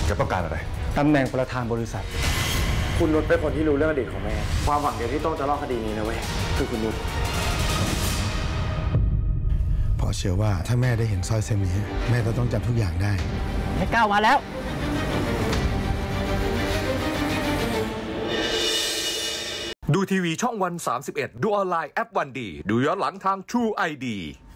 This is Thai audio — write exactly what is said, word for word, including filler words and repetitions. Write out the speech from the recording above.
จะต้องการอะไรตำแหน่งประธานบริษัทคุณนุชเป็นคนที่รู้เรื่องอดีตของแม่ความหวังเดียวที่ต้องจะรอดคดีนี้นะเว้ยคือคุณนุชพอเชื่อว่าถ้าแม่ได้เห็นสร้อยเส้นนี้แม่จะต้องจำทุกอย่างได้แม่ก้าวมาแล้วดูทีวีช่องวันสามสิบเอ็ดดูออนไลน์แอปวันดีดูย้อนหลังทาง True ไอ ดี